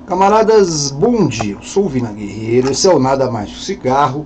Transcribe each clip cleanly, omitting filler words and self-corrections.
Camaradas, bom dia, eu sou o Vina Guerreiro, esse é o Nada Mais que Cigarro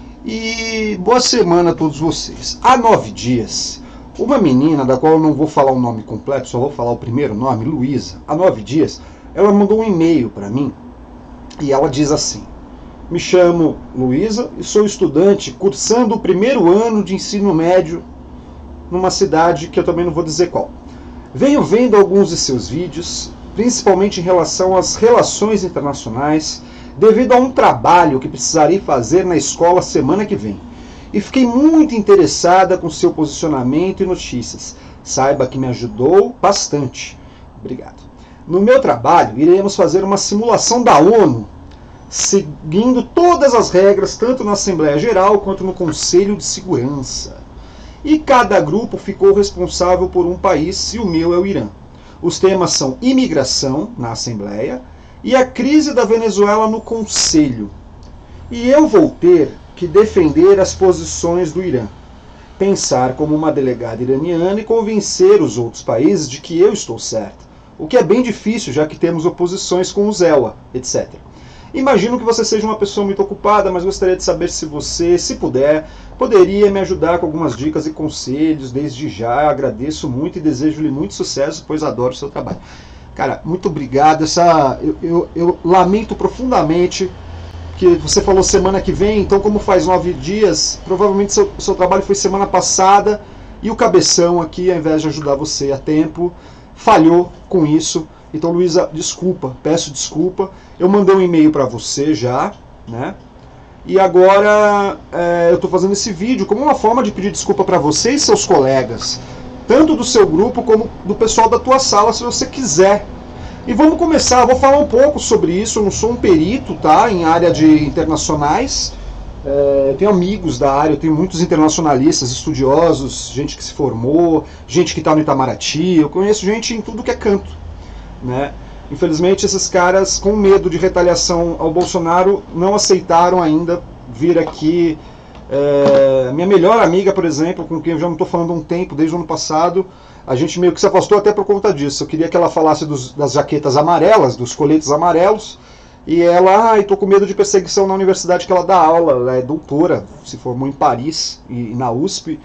e boa semana a todos vocês. Há 9 dias, uma menina, da qual eu não vou falar o nome completo, só vou falar o primeiro nome, Luísa, há 9 dias, ela mandou um e-mail para mim e ela diz assim: me chamo Luísa e sou estudante cursando o primeiro ano de ensino médio numa cidade que eu também não vou dizer qual. Venho vendo alguns de seus vídeos, principalmente em relação às relações internacionais, devido a um trabalho que precisarei fazer na escola semana que vem. E fiquei muito interessada com seu posicionamento e notícias. Saiba que me ajudou bastante. Obrigado. No meu trabalho, iremos fazer uma simulação da ONU, seguindo todas as regras, tanto na Assembleia Geral quanto no Conselho de Segurança. E cada grupo ficou responsável por um país, e o meu é o Irã. Os temas são imigração, na Assembleia, e a crise da Venezuela no Conselho. E eu vou ter que defender as posições do Irã, pensar como uma delegada iraniana e convencer os outros países de que eu estou certa, o que é bem difícil, já que temos oposições com o ZEWA, etc. Imagino que você seja uma pessoa muito ocupada, mas gostaria de saber se você, se puder, poderia me ajudar com algumas dicas e conselhos. Desde já agradeço muito e desejo-lhe muito sucesso, pois adoro o seu trabalho. Cara, muito obrigado. Eu lamento profundamente que você falou semana que vem, então como faz 9 dias, provavelmente seu trabalho foi semana passada e o cabeção aqui, ao invés de ajudar você a tempo, falhou com isso. Então, Luísa, desculpa, peço desculpa. Eu mandei um e-mail para você já, né? E agora eu estou fazendo esse vídeo como uma forma de pedir desculpa para você e seus colegas, tanto do seu grupo como do pessoal da tua sala, se você quiser. E vamos começar, eu vou falar um pouco sobre isso. Eu não sou um perito, tá, em área de internacionais. Eu tenho amigos da área, eu tenho muitos internacionalistas, estudiosos, gente que se formou, gente que está no Itamaraty, eu conheço gente em tudo que é canto, né? Infelizmente esses caras, com medo de retaliação ao Bolsonaro, não aceitaram ainda vir aqui. Minha melhor amiga, por exemplo, com quem eu já não estou falando há um tempo, desde o ano passado, a gente meio que se afastou até por conta disso. Eu queria que ela falasse das jaquetas amarelas, dos coletes amarelos, e ela, estou com medo de perseguição na universidade que ela dá aula. Ela é doutora, se formou em Paris e na USP,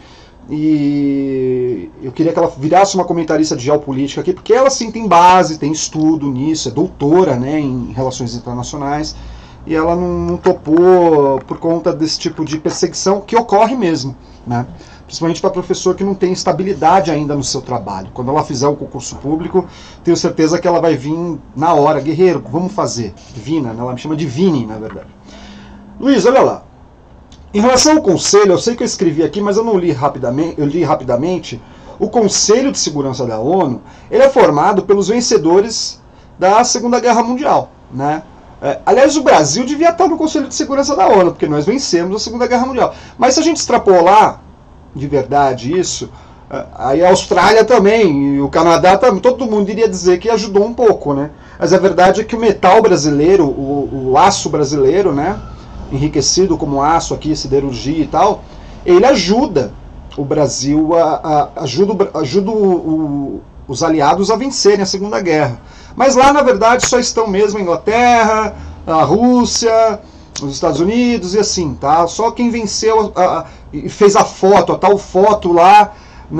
e eu queria que ela virasse uma comentarista de geopolítica aqui, porque ela sim tem base, tem estudo nisso, é doutora, né, em relações internacionais, e ela não topou por conta desse tipo de perseguição que ocorre mesmo, né? Principalmente para professor que não tem estabilidade ainda no seu trabalho. Quando ela fizer o concurso público, tenho certeza que ela vai vir na hora. Guerreiro, vamos fazer. Vina, né? Ela me chama de Vini, na verdade. Luiz, olha lá. Em relação ao Conselho, eu sei que eu escrevi aqui, mas eu não li rapidamente, eu li rapidamente. O Conselho de Segurança da ONU, ele é formado pelos vencedores da Segunda Guerra Mundial, né? Aliás, o Brasil devia estar no Conselho de Segurança da ONU, porque nós vencemos a Segunda Guerra Mundial. Mas se a gente extrapolar de verdade isso, aí a Austrália também, e o Canadá também, todo mundo iria dizer que ajudou um pouco, né? Mas a verdade é que o metal brasileiro, o aço brasileiro, né, enriquecido como aço aqui, siderurgia e tal, ele ajuda o Brasil, ajuda os aliados a vencerem a Segunda Guerra. Mas lá, na verdade, só estão mesmo a Inglaterra, a Rússia, os Estados Unidos e assim, tá? Só quem venceu e fez a foto, a tal foto lá,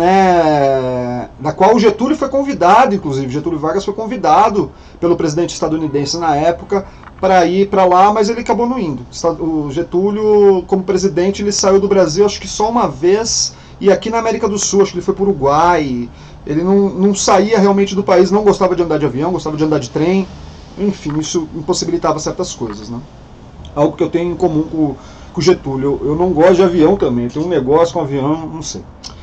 né, da qual o Getúlio foi convidado, inclusive, Getúlio Vargas foi convidado pelo presidente estadunidense na época para ir para lá, mas ele acabou não indo. O Getúlio, como presidente, ele saiu do Brasil acho que só uma vez, e aqui na América do Sul, acho que ele foi para o Uruguai. Ele não saía realmente do país, não gostava de andar de avião, gostava de andar de trem, enfim, isso impossibilitava certas coisas, né? Algo que eu tenho em comum com o Getúlio. Eu não gosto de avião também, eu tenho um negócio com avião, não sei.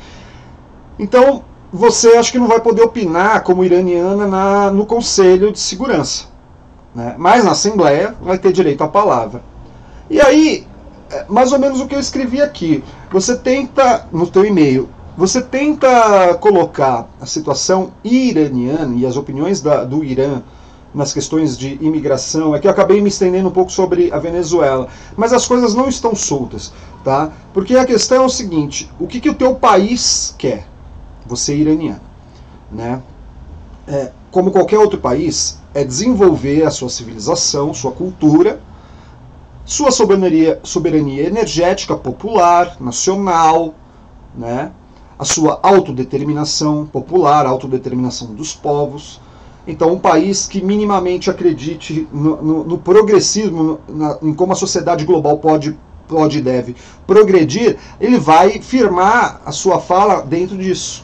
Então, você acho que não vai poder opinar como iraniana no Conselho de Segurança, né? Mas na Assembleia vai ter direito à palavra. E aí, mais ou menos o que eu escrevi aqui, você tenta, no teu e-mail, você tenta colocar a situação iraniana e as opiniões do Irã nas questões de imigração. É que eu acabei me estendendo um pouco sobre a Venezuela, mas as coisas não estão soltas, tá? Porque a questão é o seguinte: o que o teu país quer? Você é iraniano, né? como qualquer outro país, é desenvolver a sua civilização, sua cultura, sua soberania energética popular, nacional, né? A sua autodeterminação popular, a autodeterminação dos povos. Então, um país que minimamente acredite no progressismo, em como a sociedade global pode e deve progredir, ele vai firmar a sua fala dentro disso.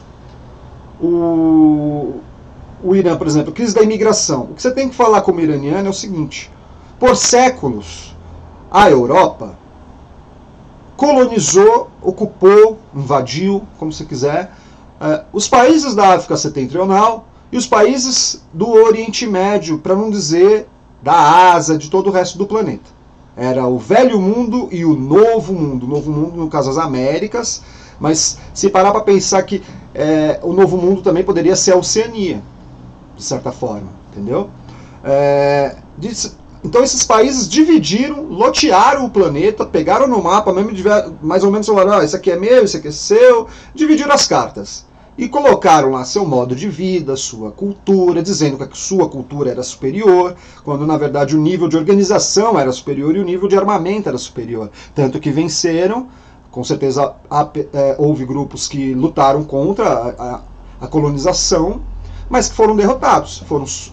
O Irã, por exemplo, crise da imigração. O que você tem que falar como iraniano é o seguinte: por séculos, a Europa colonizou, ocupou, invadiu, como você quiser, os países da África Setentrional e os países do Oriente Médio, para não dizer da Ásia, de todo o resto do planeta. Era o velho mundo e o novo mundo. O novo mundo, no caso, as Américas, mas se parar para pensar que o novo mundo também poderia ser a Oceania, de certa forma, entendeu? Então esses países dividiram, lotearam o planeta, pegaram no mapa, mais ou menos falaram, esse aqui é meu, esse aqui é seu, dividiram as cartas. E colocaram lá seu modo de vida, sua cultura, dizendo que a sua cultura era superior, quando na verdade o nível de organização era superior e o nível de armamento era superior. Tanto que venceram, com certeza houve grupos que lutaram contra a colonização, mas que foram derrotados,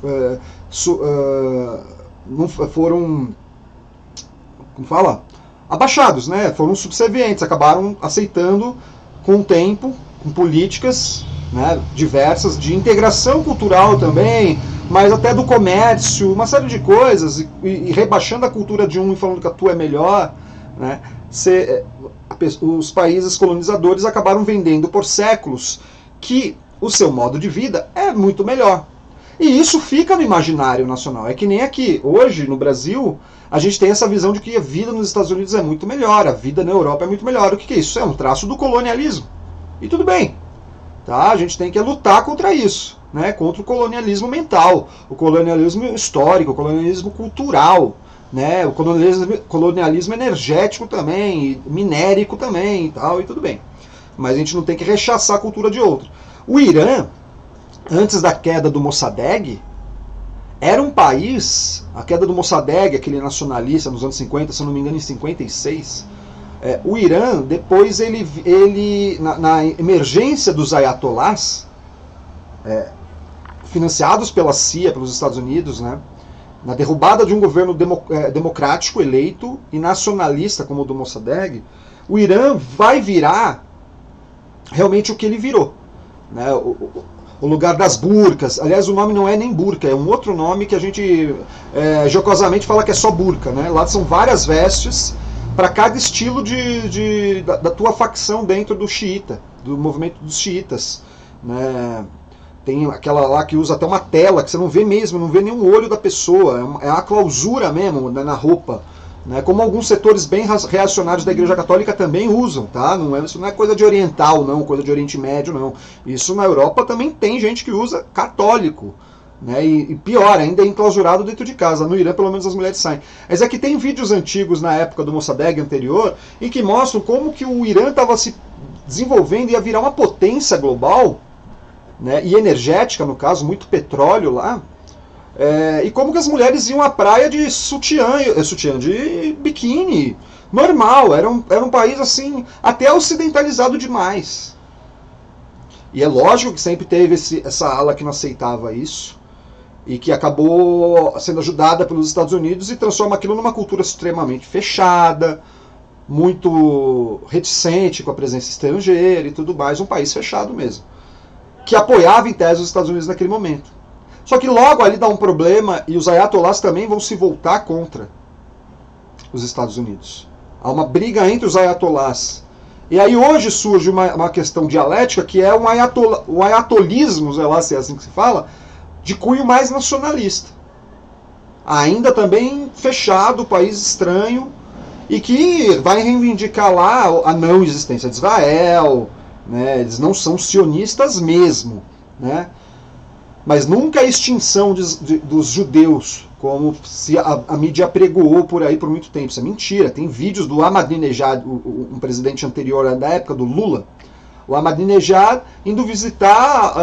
abaixados, né? Foram subservientes, acabaram aceitando com o tempo, com políticas, né, diversas, de integração cultural também, mas até do comércio, uma série de coisas, e rebaixando a cultura de um e falando que a tua é melhor, né? Os países colonizadores acabaram vendendo por séculos que o seu modo de vida é muito melhor. E isso fica no imaginário nacional. É que nem aqui. Hoje, no Brasil, a gente tem essa visão de que a vida nos Estados Unidos é muito melhor, a vida na Europa é muito melhor. O que é isso? É um traço do colonialismo. E tudo bem. Tá? A gente tem que lutar contra isso, né? Contra o colonialismo mental, o colonialismo histórico, o colonialismo cultural, né? O colonialismo energético também, minérico também e tal, e tudo bem. Mas a gente não tem que rechaçar a cultura de outro. O Irã, antes da queda do Mossadegh, era um país, a queda do Mossadegh, aquele nacionalista nos anos 50, se eu não me engano em 56, o Irã, depois na emergência dos ayatolás, financiados pela CIA, pelos Estados Unidos, né, na derrubada de um governo democrático eleito e nacionalista como o do Mossadegh, o Irã vai virar realmente o que ele virou, né, o lugar das burcas. Aliás, o nome não é nem burca, é um outro nome que a gente jocosamente fala que é só burca, né? Lá são várias vestes para cada estilo da tua facção dentro do xiita, do movimento dos xiitas, né? Tem aquela lá que usa até uma tela que você não vê mesmo, não vê nenhum olho da pessoa, é a clausura mesmo, né, na roupa, né? Como alguns setores bem reacionários da Igreja Católica também usam, tá? Isso não é coisa de oriental, não, coisa de Oriente Médio, não. Isso na Europa também tem gente que usa católico, né? E pior, ainda é enclausurado dentro de casa. No Irã, pelo menos, as mulheres saem. Mas é que tem vídeos antigos na época do Mossadegh anterior em que mostram como que o Irã estava se desenvolvendo e ia virar uma potência global, né? E energética, no caso, muito petróleo lá. E como que as mulheres iam à praia de sutiã de biquíni, normal, era um país assim, até ocidentalizado demais. E é lógico que sempre teve essa ala que não aceitava isso, e que acabou sendo ajudada pelos Estados Unidos e transforma aquilo numa cultura extremamente fechada, muito reticente com a presença estrangeira e tudo mais, um país fechado mesmo, que apoiava em tese os Estados Unidos naquele momento. Só que logo ali dá um problema e os ayatolás também vão se voltar contra os Estados Unidos. Há uma briga entre os ayatolás. E aí hoje surge uma questão dialética que é o ayatolismo, sei lá se é assim que se fala, de cunho mais nacionalista. Ainda também fechado, país estranho, e que vai reivindicar lá a não existência de Israel, né? Eles não são sionistas mesmo, né? Mas nunca a extinção dos judeus, como se a mídia apregoou por aí por muito tempo. Isso é mentira. Tem vídeos do Ahmadinejad, um presidente anterior da época do Lula, o Ahmadinejad indo visitar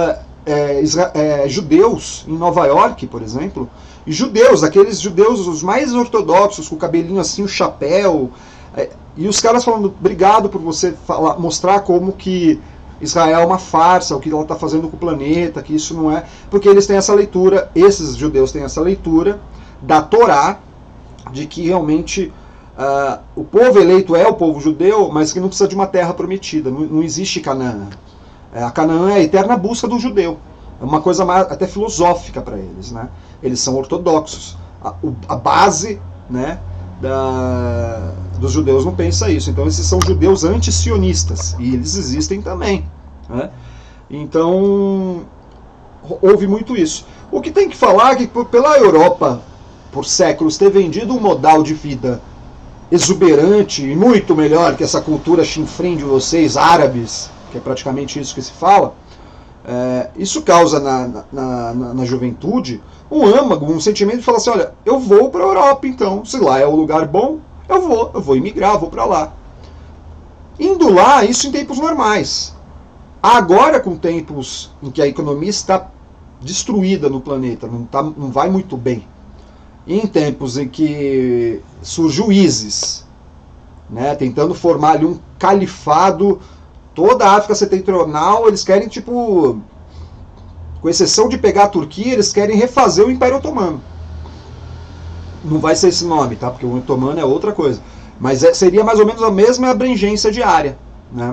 judeus em Nova York, por exemplo, e judeus, aqueles judeus os mais ortodoxos, com o cabelinho assim, o chapéu, e os caras falando, obrigado por você mostrar como que Israel é uma farsa, o que ela está fazendo com o planeta, que isso não é... Porque eles têm essa leitura, esses judeus têm essa leitura da Torá, de que realmente o povo eleito é o povo judeu, mas que não precisa de uma terra prometida, não existe Canaã. A Canaã é a eterna busca do judeu. É uma coisa mais, até filosófica para eles, né? Eles são ortodoxos. A base, né, dos judeus não pensa isso. Então esses são judeus anti-sionistas. E eles existem também, né? Então houve muito isso. O que tem que falar é que pela Europa, por séculos, ter vendido um modal de vida exuberante e muito melhor que essa cultura chinfrim de vocês, árabes, que é praticamente isso que se fala, isso causa na juventude um âmago, um sentimento de falar assim, olha, eu vou para a Europa então, se lá é o lugar bom, eu vou imigrar, vou para lá. Indo lá, isso em tempos normais. Agora, com tempos em que a economia está destruída no planeta, não vai muito bem, e em tempos em que surge o ISIS, né, tentando formar ali um califado, toda a África Setentrional, eles querem, tipo, com exceção de pegar a Turquia, eles querem refazer o Império Otomano. Não vai ser esse nome, tá? Porque o Otomano é outra coisa. Mas seria mais ou menos a mesma abrangência de área, né?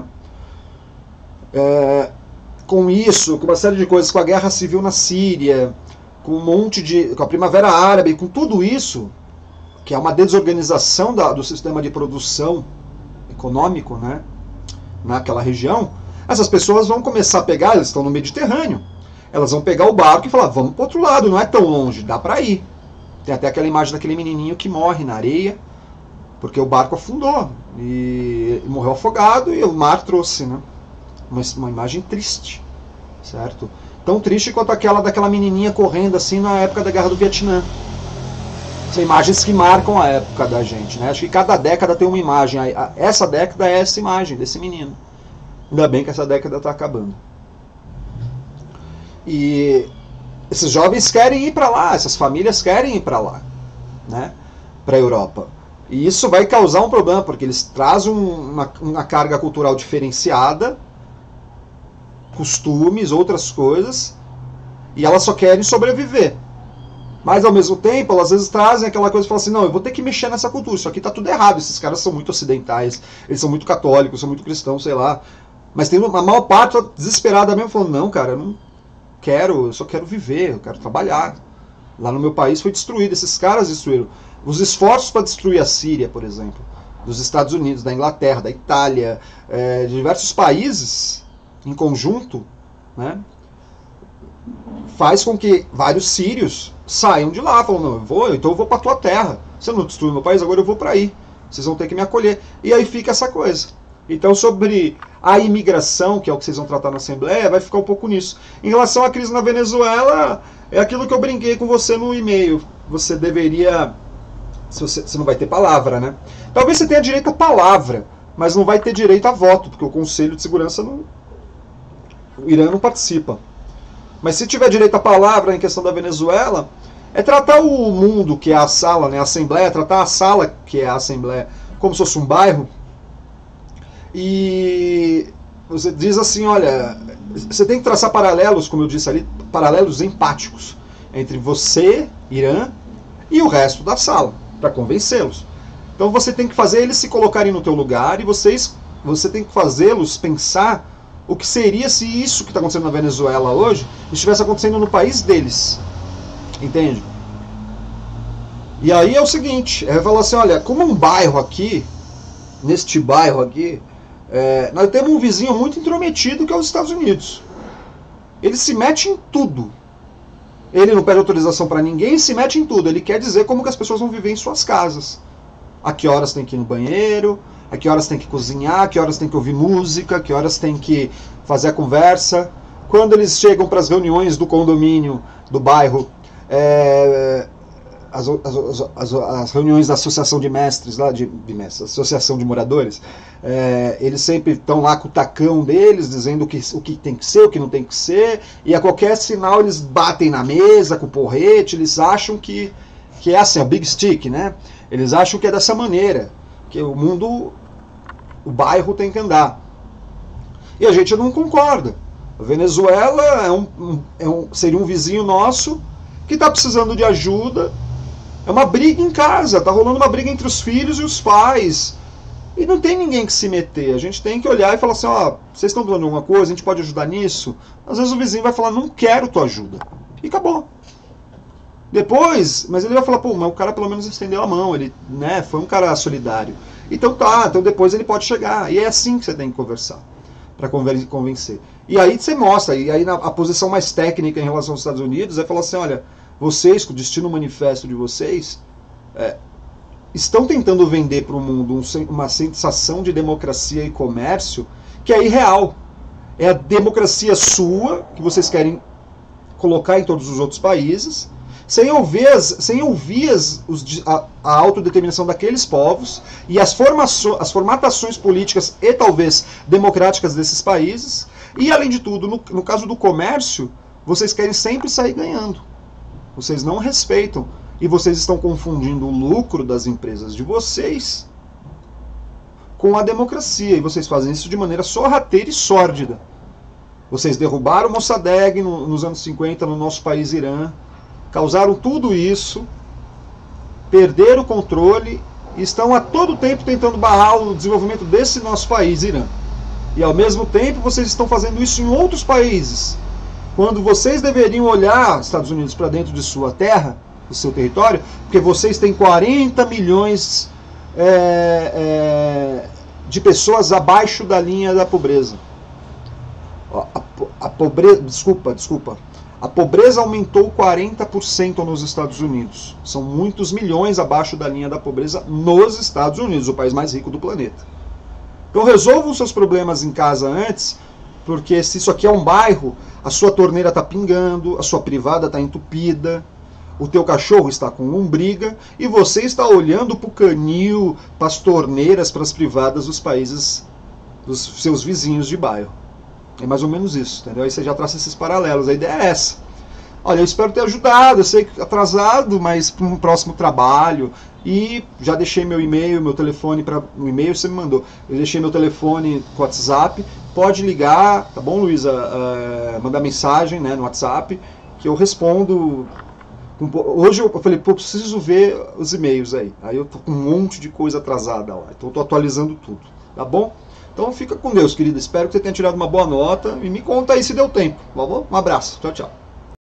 Com isso, com uma série de coisas, com a guerra civil na Síria, com a Primavera Árabe, com tudo isso, que é uma desorganização do sistema de produção econômico, né, naquela região, essas pessoas vão começar a pegar, eles estão no Mediterrâneo, elas vão pegar o barco e falar, vamos para o outro lado, não é tão longe, dá para ir. Tem até aquela imagem daquele menininho que morre na areia, porque o barco afundou, e morreu afogado, e o mar trouxe, né, uma imagem triste, certo? Tão triste quanto aquela daquela menininha correndo assim na época da Guerra do Vietnã. São imagens que marcam a época da gente, né? Acho que cada década tem uma imagem. Essa década é essa imagem desse menino. Ainda bem que essa década está acabando. E esses jovens querem ir para lá, essas famílias querem ir para lá, né? Para a Europa. E isso vai causar um problema, porque eles trazem uma carga cultural diferenciada, costumes, outras coisas, e elas só querem sobreviver. Mas ao mesmo tempo, elas às vezes trazem aquela coisa e falam assim, não, eu vou ter que mexer nessa cultura, isso aqui tá tudo errado, esses caras são muito ocidentais, eles são muito católicos, são muito cristãos, sei lá. Mas tem uma maior parte desesperada mesmo, falando, não, cara, eu não quero, eu só quero viver, eu quero trabalhar. Lá no meu país foi destruído, esses caras destruíram. Os esforços para destruir a Síria, por exemplo, dos Estados Unidos, da Inglaterra, da Itália, de diversos países em conjunto, né, faz com que vários sírios saiam de lá, falam, não, então eu vou para a tua terra, você não destruiu meu país, agora eu vou para aí, vocês vão ter que me acolher. E aí fica essa coisa. Então, sobre a imigração, que é o que vocês vão tratar na Assembleia, vai ficar um pouco nisso. Em relação à crise na Venezuela, é aquilo que eu brinquei com você no e-mail. Você deveria... Você não vai ter palavra, né? Talvez você tenha direito à palavra, mas não vai ter direito a voto, porque o Conselho de Segurança não... O Irã não participa. Mas se tiver direito à palavra em questão da Venezuela, é tratar o mundo, que é a sala, né, a Assembleia, tratar a sala, que é a Assembleia, como se fosse um bairro. E você diz assim, olha, você tem que traçar paralelos, como eu disse ali, paralelos empáticos entre você, Irã, e o resto da sala, para convencê-los. Então você tem que fazer eles se colocarem no teu lugar e você tem que fazê-los pensar o que seria se isso que está acontecendo na Venezuela hoje estivesse acontecendo no país deles. Entende? E aí é o seguinte, falar assim, olha, como um bairro aqui, neste bairro aqui, nós temos um vizinho muito intrometido que é os Estados Unidos. Ele se mete em tudo. Ele não pede autorização para ninguém, se mete em tudo. Ele quer dizer como que as pessoas vão viver em suas casas. A que horas tem que ir no banheiro, a que horas tem que cozinhar, a que horas tem que ouvir música, a que horas tem que fazer a conversa. Quando eles chegam para as reuniões do condomínio, do bairro, as reuniões da associação de mestres, lá de mestres, associação de moradores, eles sempre estão lá com o tacão deles, dizendo o que tem que ser, o que não tem que ser, e a qualquer sinal eles batem na mesa com o porrete, eles acham que é assim, o big stick, né? Eles acham que é dessa maneira, que o mundo, o bairro tem que andar. E a gente não concorda. A Venezuela seria um vizinho nosso que está precisando de ajuda. É uma briga em casa, está rolando uma briga entre os filhos e os pais. E não tem ninguém que se meter. A gente tem que olhar e falar assim, ó, vocês estão falando alguma coisa, a gente pode ajudar nisso? Às vezes o vizinho vai falar, não quero tua ajuda. E acabou. Depois, mas ele vai falar, pô, mas o cara pelo menos estendeu a mão, ele, né, foi um cara solidário. Então tá, então depois ele pode chegar. E é assim que você tem que conversar, para convencer. E aí você mostra, e aí a posição mais técnica em relação aos Estados Unidos é falar assim, olha, vocês, com o destino manifesto de vocês, estão tentando vender para o mundo uma sensação de democracia e comércio que é irreal. É a democracia sua, que vocês querem colocar em todos os outros países, sem ouvir a autodeterminação daqueles povos e as formatações políticas e talvez democráticas desses países. E, além de tudo, no caso do comércio, vocês querem sempre sair ganhando. Vocês não respeitam. E vocês estão confundindo o lucro das empresas de vocês com a democracia. E vocês fazem isso de maneira sorrateira e sórdida. Vocês derrubaram Mossadegh nos anos 50 no nosso país, Irã. Causaram tudo isso, perderam o controle e estão a todo tempo tentando barrar o desenvolvimento desse nosso país, Irã. E ao mesmo tempo vocês estão fazendo isso em outros países. Quando vocês deveriam olhar, Estados Unidos, para dentro de sua terra, do seu território, porque vocês têm 40 milhões de pessoas abaixo da linha da pobreza. A pobreza, desculpa. A pobreza aumentou 40% nos Estados Unidos. São muitos milhões abaixo da linha da pobreza nos Estados Unidos, o país mais rico do planeta. Então resolvam seus problemas em casa antes, porque se isso aqui é um bairro, a sua torneira está pingando, a sua privada está entupida, o teu cachorro está com lombriga e você está olhando para o canil, para as torneiras, para as privadas dos países, dos seus vizinhos de bairro. É mais ou menos isso, entendeu? Aí você já traça esses paralelos, a ideia é essa. Olha, eu espero ter ajudado, eu sei que atrasado, mas para um próximo trabalho. E já deixei meu e-mail, meu telefone, o e-mail você me mandou. Eu deixei meu telefone com o WhatsApp, pode ligar, tá bom, Luísa? Mandar mensagem, né, no WhatsApp, que eu respondo. Hoje eu falei, pô, preciso ver os e-mails aí. Aí eu tô com um monte de coisa atrasada lá, então eu tô atualizando tudo, tá bom? Então fica com Deus, querido. Espero que você tenha tirado uma boa nota e me conta aí se deu tempo, tá bom? Um abraço, tchau, tchau.